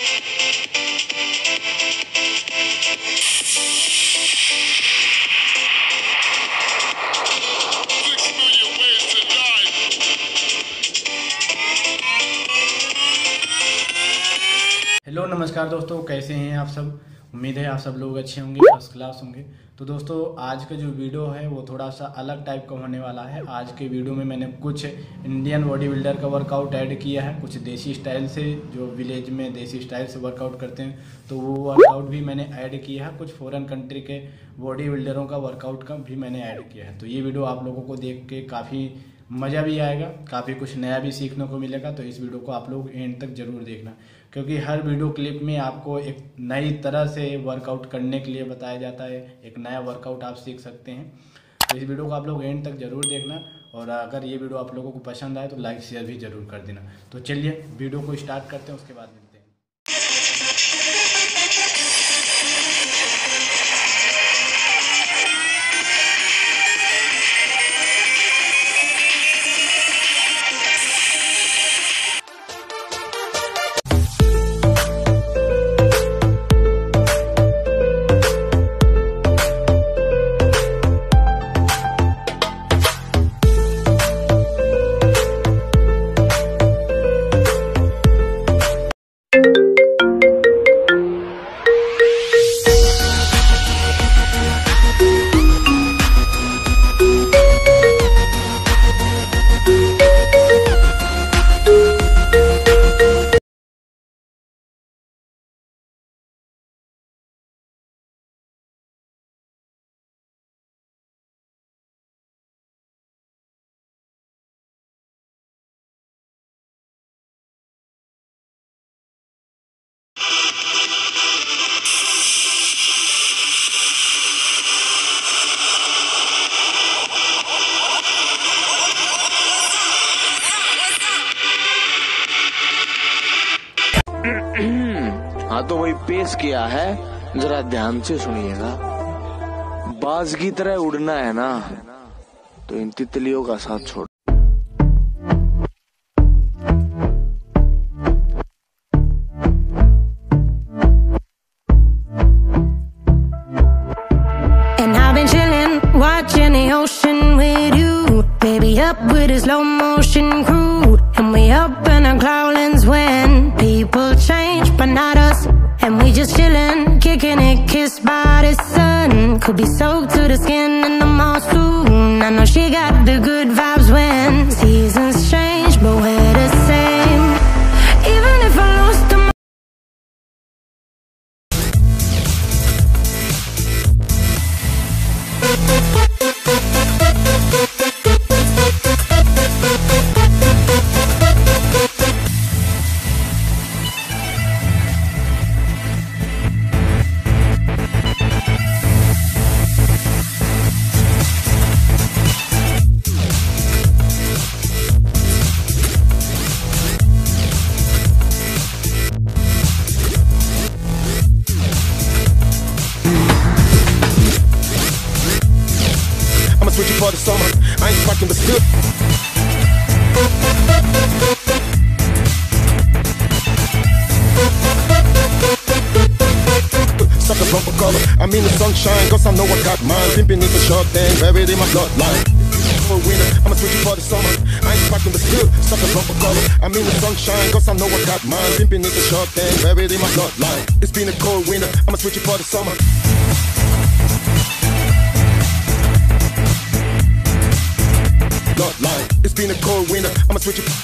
Hello नमस्कार दोस्तों, कैसे हैं आप सब। उम्मीद है आप सब लोग अच्छे होंगे, फर्स्ट क्लास होंगे। तो दोस्तों आज का जो वीडियो है वो थोड़ा सा अलग टाइप का होने वाला है। आज के वीडियो में मैंने कुछ इंडियन बॉडी बिल्डर का वर्कआउट ऐड किया है, कुछ देसी स्टाइल से, जो विलेज में देसी स्टाइल से वर्कआउट करते हैं तो वो वर्कआउट भी मैंने ऐड किया है। कुछ फॉरेन कंट्री के बॉडी बिल्डरों का वर्कआउट का भी मैंने ऐड किया है। तो ये वीडियो आप लोगों को देख के काफ़ी मज़ा भी आएगा, काफ़ी कुछ नया भी सीखने को मिलेगा। तो इस वीडियो को आप लोग एंड तक ज़रूर देखना, क्योंकि हर वीडियो क्लिप में आपको एक नई तरह से वर्कआउट करने के लिए बताया जाता है, एक नया वर्कआउट आप सीख सकते हैं। तो इस वीडियो को आप लोग एंड तक ज़रूर देखना, और अगर ये वीडियो आप लोगों को पसंद आए तो लाइक शेयर भी ज़रूर कर देना। तो चलिए वीडियो को स्टार्ट करते हैं, उसके बाद मिलते हैं। हाँ तो वही पेश किया है, जरा ध्यान से सुनिएगा। बाज की तरह उड़ना है ना, तो इन तितलियों का साथ छोड़। And I've been chilling, watching the ocean with you, baby, up with a slow motion crew. And we up in our clouds when people change, but not us. And we just chillin', kicking it, kissed by the sun. Could be soaked to the skin in the mall soon. I know she got the good vibes when seasons change, but we're the same. Even if I lost them. Switch you for the summer. I ain't fucking but still. Sucker bumper color. I mean the sunshine, cause I know I got mine. Pimping is a short thing, buried in my bloodline. For winter, I'ma switch you for the summer. I ain't fucking but still. Sucker bumper color. I mean the sunshine, cause I know I got mine. Pimping is a short thing, buried in my bloodline. It's been a cold winter. I'ma switch you for the summer. Bloodline. It's been a cold winter. I'ma switch it.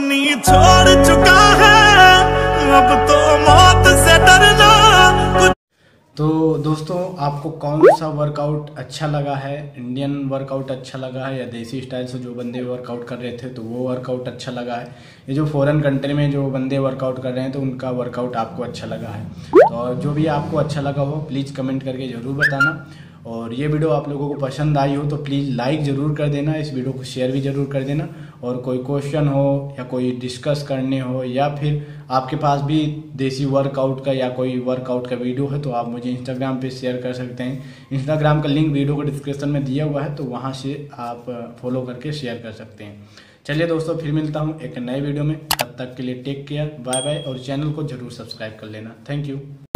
जवानी छोड़ चुका है, अब तो मौत से डरना कुछ। तो दोस्तों आपको कौन सा वर्कआउट अच्छा लगा है, इंडियन वर्कआउट अच्छा लगा है या देसी स्टाइल से जो बंदे वर्कआउट कर रहे थे तो वो वर्कआउट अच्छा लगा है, ये जो फॉरेन कंट्री में जो बंदे वर्कआउट कर रहे हैं तो उनका वर्कआउट आपको अच्छा लगा है। तो जो भी आपको अच्छा लगा हो प्लीज़ कमेंट करके ज़रूर बताना। और ये वीडियो आप लोगों को पसंद आई हो तो प्लीज़ लाइक ज़रूर कर देना, इस वीडियो को शेयर भी ज़रूर कर देना। और कोई क्वेश्चन हो या कोई डिस्कस करने हो या फिर आपके पास भी देसी वर्कआउट का या कोई वर्कआउट का वीडियो है तो आप मुझे इंस्टाग्राम पे शेयर कर सकते हैं। इंस्टाग्राम का लिंक वीडियो को डिस्क्रिप्शन में दिया हुआ है तो वहाँ से आप फॉलो करके शेयर कर सकते हैं। चलिए दोस्तों फिर मिलता हूँ एक नए वीडियो में, तब तक के लिए टेक केयर, बाय बाय और चैनल को ज़रूर सब्सक्राइब कर लेना। Thank you.